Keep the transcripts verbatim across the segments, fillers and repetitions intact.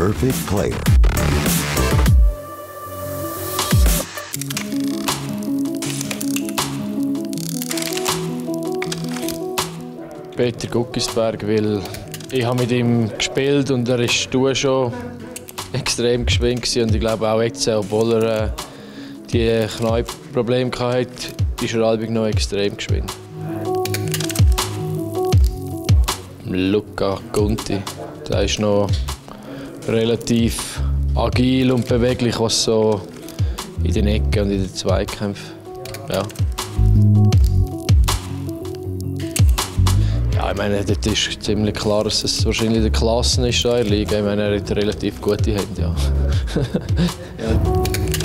Perfect player. Peter Guckisberg, weil ich habe mit ihm gespielt und er war schon extrem geschwingt und ich glaube auch jetzt, obwohl er äh, die Knieprobleme hatte, ist er halbwegs noch extrem geschwingt. Luca Conti, der ist noch relativ agil und beweglich, was so in den Ecken und in den Zweikämpfen. Ja. Ja, ich meine, dort ist ziemlich klar, dass es wahrscheinlich der Klassen ist in der Liga. Ich meine, er hat relativ gute Hände. Ja. Ja.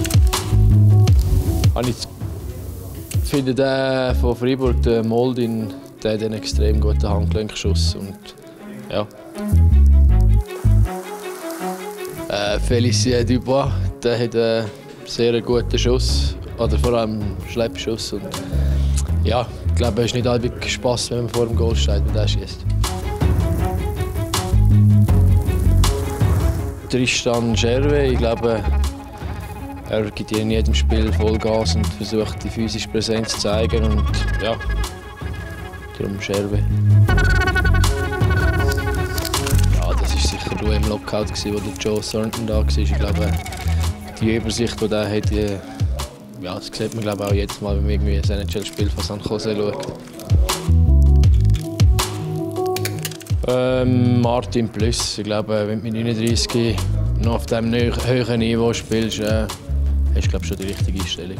Ich finde, der von Freiburg, der Moldin, der hat einen extrem guten Handgelenkschuss. Und, ja. äh, Félicien Dubois, der hat einen sehr guten Schuss, oder vor allem einen Schleppschuss. Und, ja, ich glaube, es ist nicht allzu Spass, wenn man vor dem Goal steht und er schießt. Tristan Gervais, ich glaube, er gibt in jedem Spiel Vollgas und versucht, die physische Präsenz zu zeigen. Und, ja, darum Gervais. Ja, das war sicher nur im Lockout, wo der Joe Thornton da war. Ich glaube, die Übersicht, die er hat, die, ja, das sieht man glaube auch jedes Mal, wenn man irgendwie ein N H L-Spiel von San Jose schaut. Ähm, Martin Plus. Ich glaube, wenn du mit neununddreißig noch auf diesem höheren Niveau spielst, äh, hast du glaube schon die richtige Einstellung.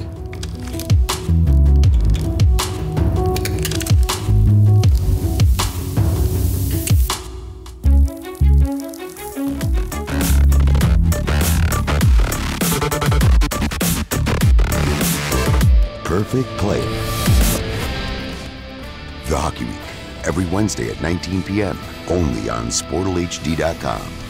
Perfect player. The Hockey Week, every Wednesday at nineteen p m only on Sportal H D dot com.